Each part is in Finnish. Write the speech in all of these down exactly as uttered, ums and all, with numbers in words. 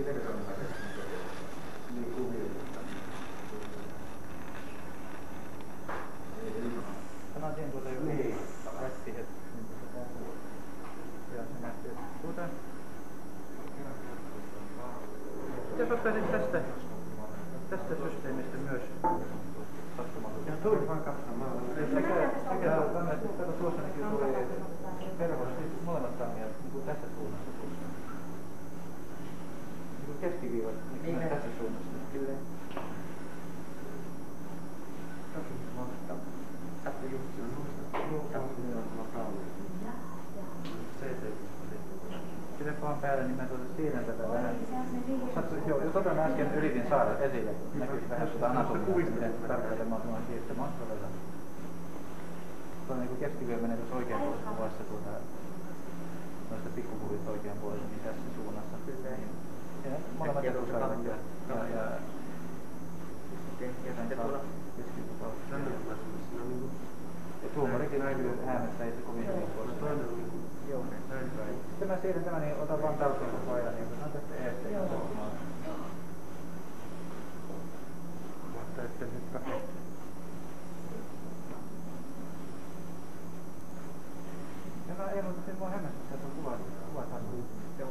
Sanoisin tuota joku rätti hetki. Ja se nähtiin tuota. Jos ottaisit tästä, tästä systeemistä myös sattumalta. Ja tuli vaan katsomaan. Sekä, sekä tuonne, että tuossa näkyy tuli pervos, siis molemmat kammiat niin tässä suunnassa tuossa. Niin keskiviivat niin tässä suunnassa. Kyllä. Katso Jussi on noista. Pidä vaan päällä, niin mä tuota siirrän tätä vähän. Joo, jos otan äsken yritin saada esille, näkyisi vähän sitä anatomia, miten tarkalleen mä oon siirtämään matkavella. Tuo on niin keskivyö menee tuossa oikean puolesta kuvassa tuota, noista pikkukuvit oikean puolesta, niin tässä suunnassa. Ja molemmat etusaivat ja, ja, ja ja sitten tuolla keskikuvauksia. Ja tuomarikin näkyy äänestä, ei se kovin hyvin poista. Joo, näin päin. Sitten mä siirrän tämän, niin otan vaan talteen koko ajan, niin on tästä eestä. Vasta etten nyt katsottu. Ja mä ei muuta, että mua hämmästyttää tuon kuvat. Kuvataan tuli.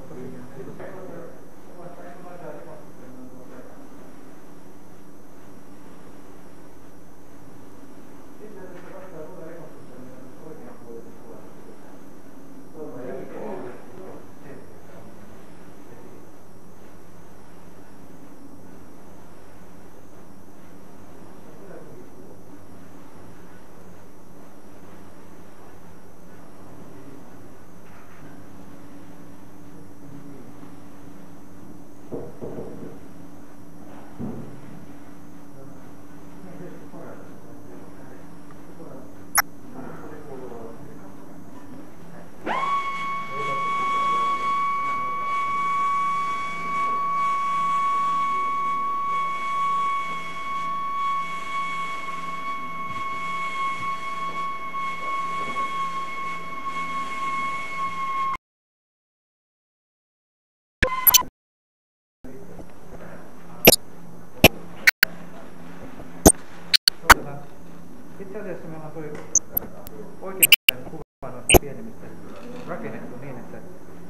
Itse asiassa meillä on toi oikein kuva noista pienemmistä rakennettu niin, että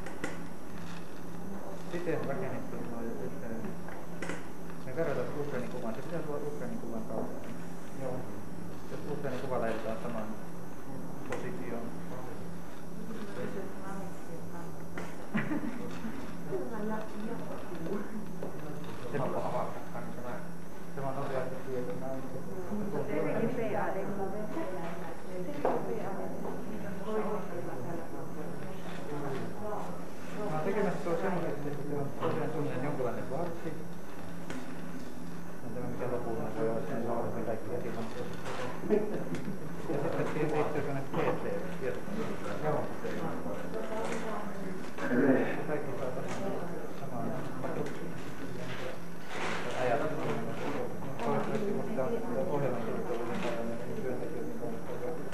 siten rakennettu, että me verrataan Ukrainin kuvaan. Se pitäisi olla Ukrainin kuvan kautta. Joo. Jos Ukrainin kuva laitetaan samaan positioon. Se on avaa. Se on oikeasti tietää. Mä oon tekemässä tuo semmoisesti, että on tosiaan suunnilleen jonkinlainen varsi. On tämä mikä lopulla voi olla sen saada kaikki esimerkiksi. Ja sitten liittyy sellainen P C-tietokoneen. Joo. Kaikki saa tosiaan samaan paketsiin. Ajatus. Toivottavasti musta ohjelman kehittäminen tällainen työntekijöiden kanssa.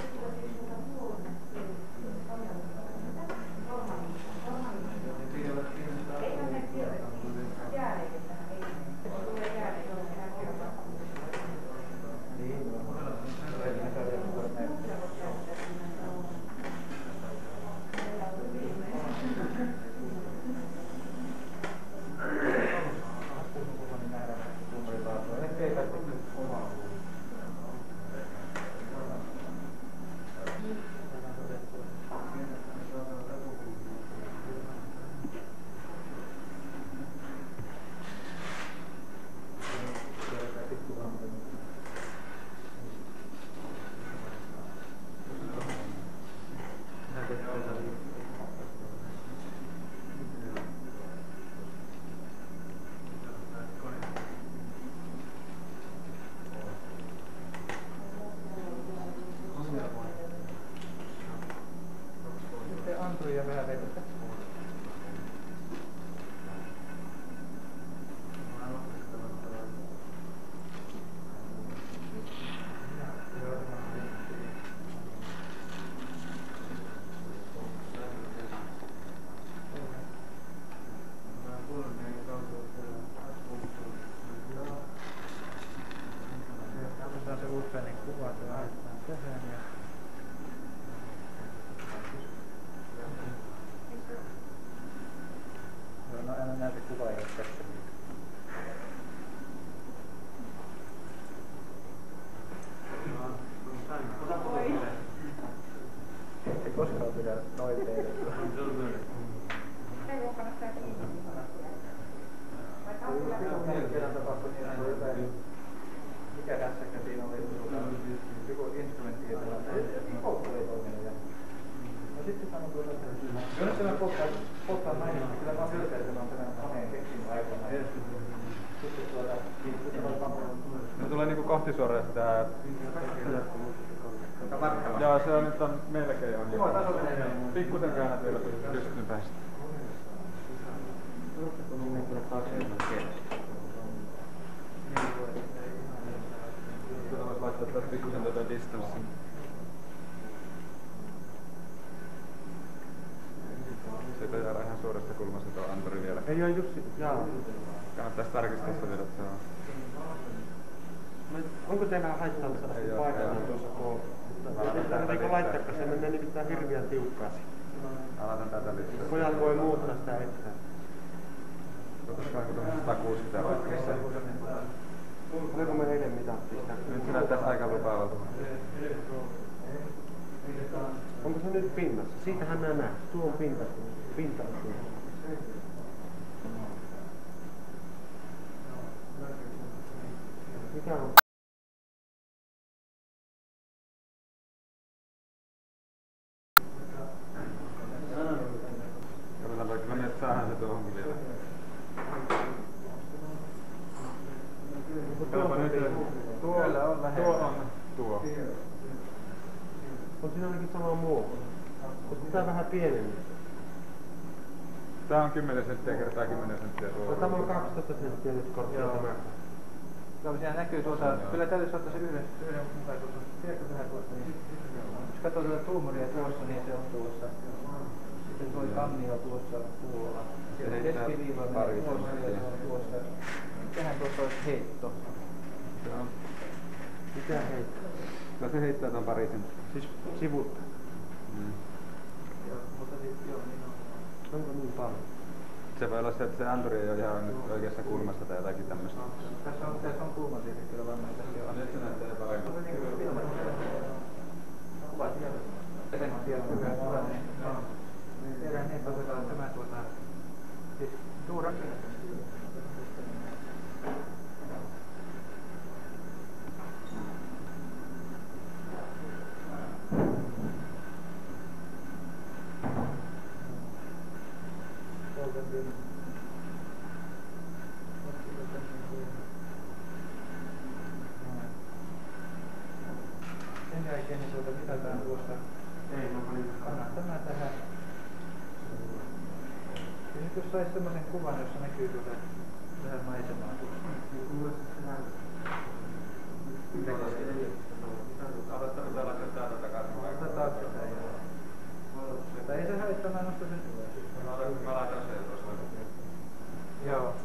Ja vähän vedetä. kuva ei ole tässä. Ei koskaan pidä noin tehdä. Ei voi kannattaa kiinni. Kerran tapahtui niin, että jotain, mikä tässäkään siinä oli, joku instrumentti, jota poltto ei toiminut. No sitten sanon tuota, että jos tämä polttaa nainen, niin kyllä mä oon ylpeä, että mä oon tämän koneen keksinyt aikana. Sitten tuota, no tulee niinku kohtisuoraan tää... Joo, se on nyt on melkein on jo. Pikkusen käännät vielä pystyn päästä. Kyllä vois laittaa taas pikkusen tätä distanssia. Siitä jäädä ihan suorasta kulmasta tuo Anttori vielä. Ei oo Jussi, jaa. Kannattais tarkistaa sitä vielä, että se on. Onko teillä haittaamassa tästä paikalla tuossa kun... Eikö laittaa, koska se menee nimittäin hirveän tiukkaasti. Aloitan tätä lisää. Pojat voi muuttaa sitä etää. Olisikohan tuohon sata kuusikymmentä vaikkeessa. Oliko me eilen mitattiin sitä? Nyt se näyttäisi aika lupaavalta. Onko se nyt pinnassa? Siitähän mä näen. Tuo on pinta. Pinta on tuo. Mikä on? Katsotaan vaikka me nyt saadaan se tuohonkin vielä. Tuo nyt. Tuo on lähellä. Tuo on tuo. On siinä ainakin sama muoto. Mutta tää vähän pienempi. Tää on kymmenen senttiä kertaa kymmenen senttiä tuo. No, tämä on kaksitoista senttiä nyt korkea tämä. Joo, siinä näkyy tuota, no, kyllä täytyisi ottaa se yhden, yhden mukaisuus. Tiedätkö vähän tuosta, niin jos katsoo tuota tuumoria tuossa, niin se on tuossa. Sitten tuo kannio tuossa tuolla. Siellä keskiviiva menee tuossa ja se on tuossa. Mikähän tuossa olisi heitto? Se on. Mitä heitto? No se heittää ton pari senttiä. Siis sivulta. Mm. Joo, mutta siis joo, niin on. Onko niin paljon? Se voi olla se, että se Android ei ole ihan nyt oikeassa kulmassa tai jotakin tämmöstä. Tässä on, tässä on kulma siitä kyllä varmaan tässä on. Nyt se näyttää jo paremmin. Kuvat siellä. Sen tiedon hyvä kuva, niin tehdään niin, että otetaan tämä tuota, siis tuu rakennetaan. Sen jälkeen niin tuota mitataan tuosta. Ei, mä panin tämä tähän. Ja nyt jos sais semmosen kuvan, jossa näkyy tuota vähän maisemaa tuossa. Aloittaa nyt olla täältä takaisin. Otetaan tätä joo. Tai ei se haittaa, mä nostan sen. Mä laitan sen tuossa. Joo.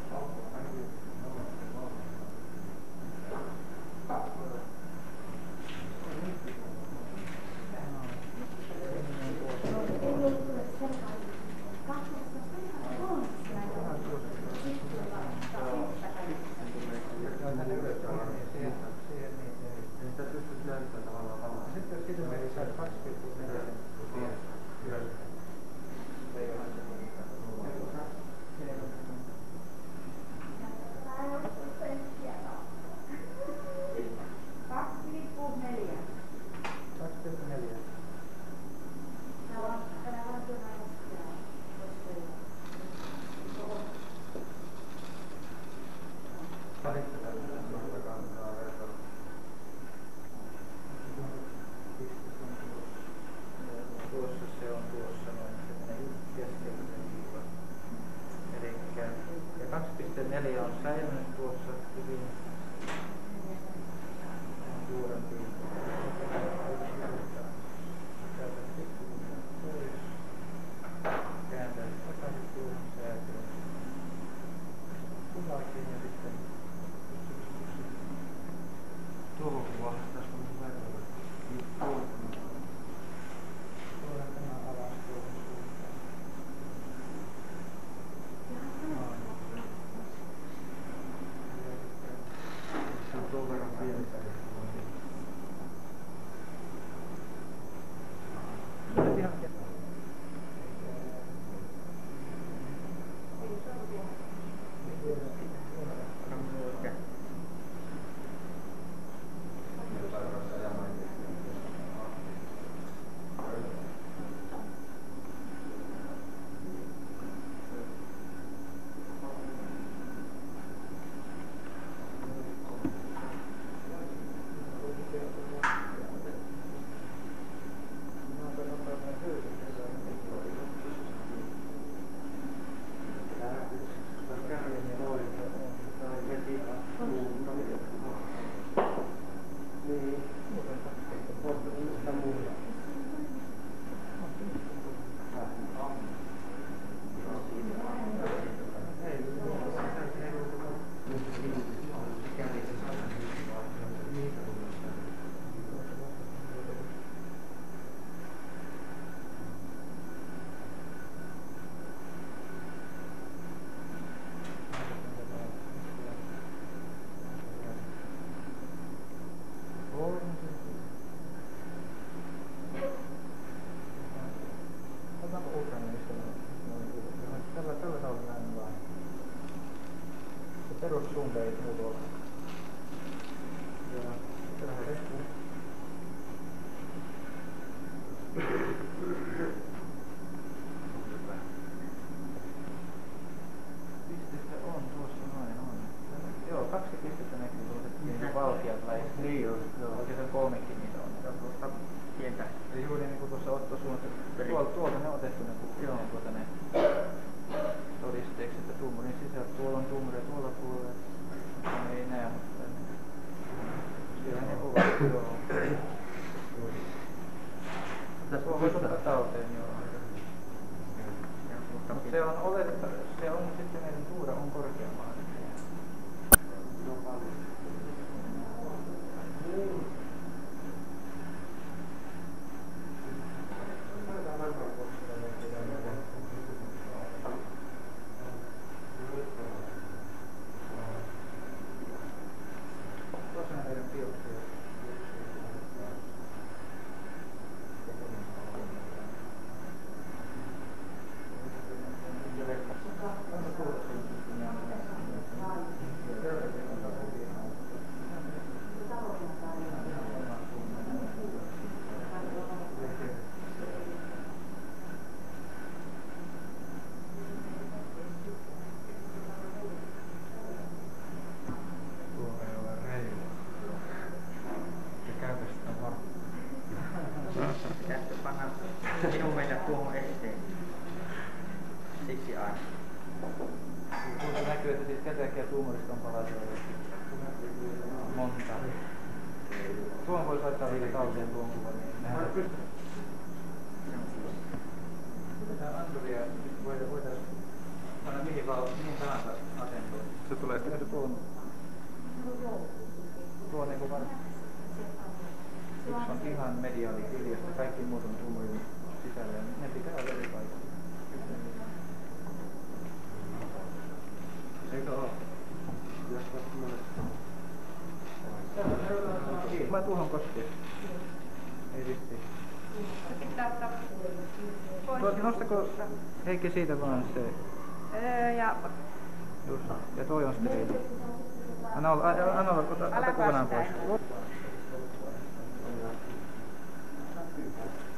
perussuunteet muut olla. Ja tähän lehtiin. Pistettä on tuossa noin on. Joo, kaksi pistettä näkyy tuollaiset niin valkeat lähet. Niin on, joo. Oikeastaan kolmekin niitä on. Ja tuosta pientä. Eli juuri niin kuin tuossa Otto suunnitelma. Tuolta, tuolta ne on otettu ne, joo, tuolta ne todisteeksi, että tuumorin sisällä. Tuolla on tuumori ja tuolla puolella. Ne ei näe, mutta siellä ne ovat. Joo. Tuo voisi ottaa talteen, joo. Mutta se on oletettava, se on sitten meidän tuura on korkeammalla. Se on paljon. Tuossa on meidän biopsia. Pitäisikö panna minun mennä tuohon eteen? Siksi aina. Tuossa näkyy, että siis käteäkkiä tuumorista on palasia monta. Tuon voisi laittaa vielä talteen tuon kuvan, niin nähdään. Tämä Andoria voitaisiin panna mihin, mihin tahansa asentoon. Se tulee sitten tuon. Tuo niin kuin yksi on ihan mediaalikirjasta, kaikki muut on tuumorin sisällä ja ne pitää olla eri paikalla. Eikö ole? Mä tuohon koskee. Ei vissiin. Tuossa nostako Heikki siitä vaan se. Öö, ja... Just. Ja toi on sterili. Anna olla, anna olla, ota, ota kokonaan pois.